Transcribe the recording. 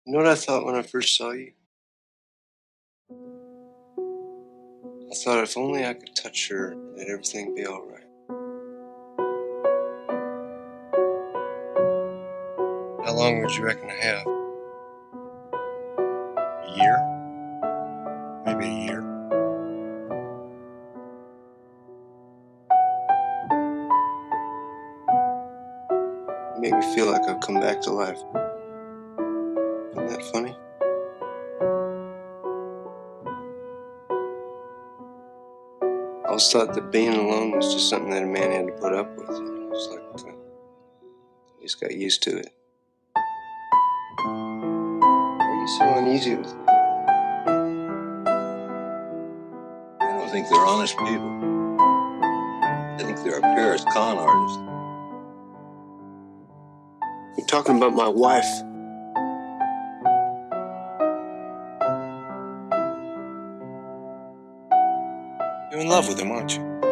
You know what I thought when I first saw you? I thought if only I could touch her, that everything would be all right. How long would you reckon I have? A year? Maybe a year. You make me feel like I've come back to life. Isn't that funny? I always thought that being alone was just something that a man had to put up with. It's like you just got used to it. Why are you so uneasy with me? I don't think they're honest people. I think they're a pair of con artists. You're talking about my wife. You're in love with him, aren't you?